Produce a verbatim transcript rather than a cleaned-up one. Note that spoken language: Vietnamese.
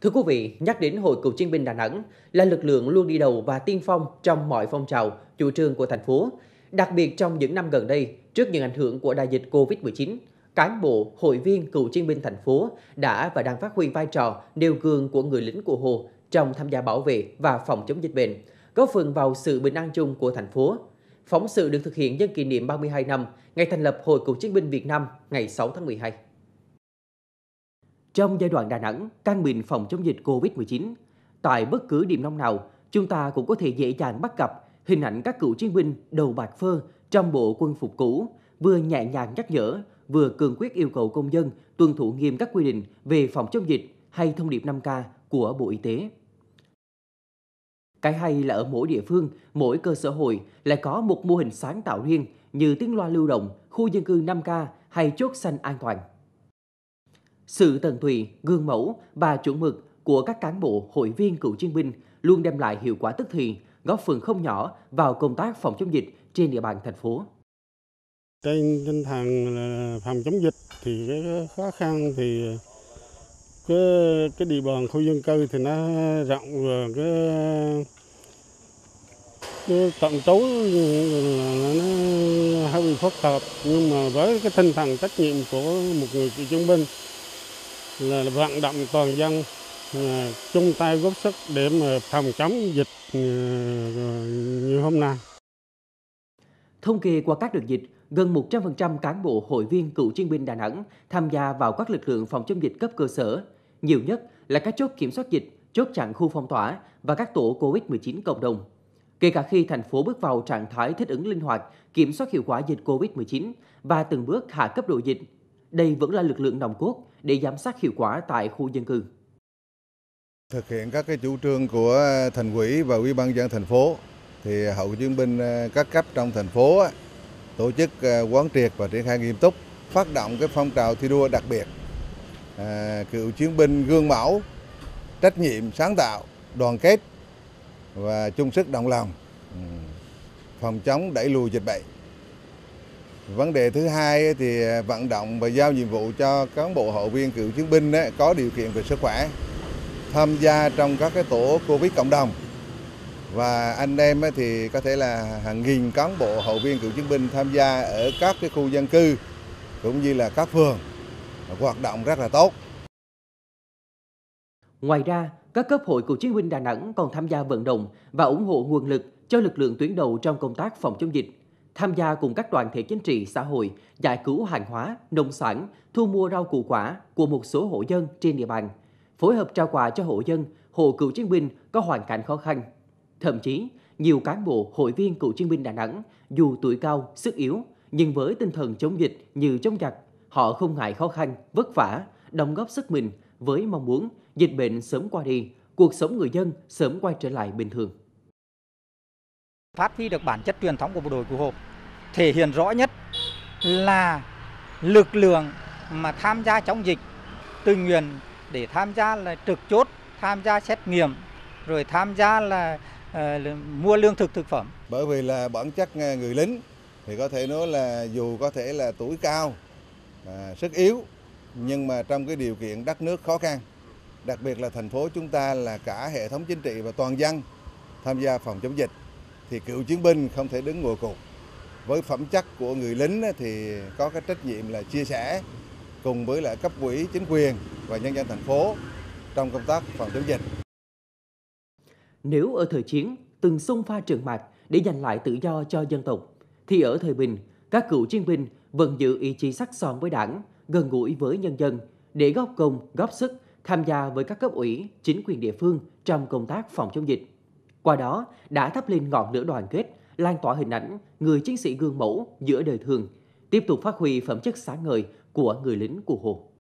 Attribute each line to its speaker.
Speaker 1: Thưa quý vị, nhắc đến Hội Cựu chiến binh Đà Nẵng là lực lượng luôn đi đầu và tiên phong trong mọi phong trào, chủ trương của thành phố. Đặc biệt trong những năm gần đây, trước những ảnh hưởng của đại dịch Covid mười chín, cán bộ, hội viên cựu chiến binh thành phố đã và đang phát huy vai trò nêu gương của người lính cụ Hồ trong tham gia bảo vệ và phòng chống dịch bệnh, góp phần vào sự bình an chung của thành phố. Phóng sự được thực hiện nhân kỷ niệm ba mươi hai năm ngày thành lập Hội Cựu chiến binh Việt Nam ngày sáu tháng mười hai. Trong giai đoạn Đà Nẵng căng mình phòng chống dịch Covid mười chín, tại bất cứ điểm nóng nào, chúng ta cũng có thể dễ dàng bắt gặp hình ảnh các cựu chiến binh đầu bạc phơ trong bộ quân phục cũ, vừa nhẹ nhàng nhắc nhở, vừa cương quyết yêu cầu công dân tuân thủ nghiêm các quy định về phòng chống dịch hay thông điệp năm K của Bộ Y tế. Cái hay là ở mỗi địa phương, mỗi cơ sở hội lại có một mô hình sáng tạo riêng như tiếng loa lưu động, khu dân cư năm K hay chốt xanh an toàn. Sự tận tụy, gương mẫu và chuẩn mực của các cán bộ, hội viên cựu chiến binh luôn đem lại hiệu quả tức thì, góp phần không nhỏ vào công tác phòng chống dịch trên địa bàn thành phố.
Speaker 2: Trên tinh thần là phòng chống dịch thì cái khó khăn thì cái cái địa bàn khu dân cư thì nó rộng và cái cái tận trú nó hơi bị phức tạp, nhưng mà với cái tinh thần trách nhiệm của một người cựu chiến binh là vận động toàn dân chung tay góp sức để mà phòng chống dịch như hôm nay.
Speaker 1: Thống kê qua các đợt dịch, gần một trăm phần trăm cán bộ hội viên cựu chiến binh Đà Nẵng tham gia vào các lực lượng phòng chống dịch cấp cơ sở. Nhiều nhất là các chốt kiểm soát dịch, chốt chặn khu phong tỏa và các tổ Covid mười chín cộng đồng. Kể cả khi thành phố bước vào trạng thái thích ứng linh hoạt, kiểm soát hiệu quả dịch Covid mười chín và từng bước hạ cấp độ dịch, đây vẫn là lực lượng nòng cốt để giám sát hiệu quả tại khu dân cư.
Speaker 3: Thực hiện các cái chủ trương của thành ủy và ủy ban nhân dân thành phố, thì hội cựu chiến binh các cấp trong thành phố tổ chức quán triệt và triển khai nghiêm túc, phát động cái phong trào thi đua đặc biệt à, cựu chiến binh gương mẫu, trách nhiệm, sáng tạo, đoàn kết và chung sức đồng lòng phòng chống đẩy lùi dịch bệnh. Vấn đề thứ hai thì vận động và giao nhiệm vụ cho cán bộ hội viên cựu chiến binh có điều kiện về sức khỏe tham gia trong các cái tổ Covid cộng đồng. Và anh em thì có thể là hàng nghìn cán bộ hội viên cựu chiến binh tham gia ở các cái khu dân cư cũng như là các phường, hoạt động rất là tốt.
Speaker 1: Ngoài ra, các cấp hội cựu chiến binh Đà Nẵng còn tham gia vận động và ủng hộ nguồn lực cho lực lượng tuyến đầu trong công tác phòng chống dịch, tham gia cùng các đoàn thể chính trị xã hội giải cứu hàng hóa, nông sản, thu mua rau củ quả của một số hộ dân trên địa bàn, phối hợp trao quà cho hộ dân, hộ cựu chiến binh có hoàn cảnh khó khăn. Thậm chí, nhiều cán bộ, hội viên cựu chiến binh Đà Nẵng dù tuổi cao, sức yếu, nhưng với tinh thần chống dịch như chống giặc, họ không ngại khó khăn, vất vả, đóng góp sức mình với mong muốn dịch bệnh sớm qua đi, cuộc sống người dân sớm quay trở lại bình thường.
Speaker 4: Phát huy được bản chất truyền thống của bộ đội Cụ Hồ, thể hiện rõ nhất là lực lượng mà tham gia chống dịch, tình nguyện để tham gia là trực chốt, tham gia xét nghiệm, rồi tham gia là uh, mua lương thực thực phẩm.
Speaker 3: Bởi vì là bản chất người lính thì có thể nói là dù có thể là tuổi cao, à, sức yếu, nhưng mà trong cái điều kiện đất nước khó khăn, đặc biệt là thành phố chúng ta là cả hệ thống chính trị và toàn dân tham gia phòng chống dịch, thì cựu chiến binh không thể đứng ngồi cục. Với phẩm chất của người lính thì có cái trách nhiệm là chia sẻ cùng với lại cấp ủy, chính quyền và nhân dân thành phố trong công tác phòng chống dịch.
Speaker 1: Nếu ở thời chiến từng xông pha trường mạc để giành lại tự do cho dân tộc, thì ở thời bình, các cựu chiến binh vẫn giữ ý chí sắc son với đảng, gần gũi với nhân dân để góp công, góp sức tham gia với các cấp ủy, chính quyền địa phương trong công tác phòng chống dịch. Qua đó đã thắp lên ngọn lửa đoàn kết, lan tỏa hình ảnh người chiến sĩ gương mẫu giữa đời thường, tiếp tục phát huy phẩm chất sáng ngời của người lính Cụ Hồ.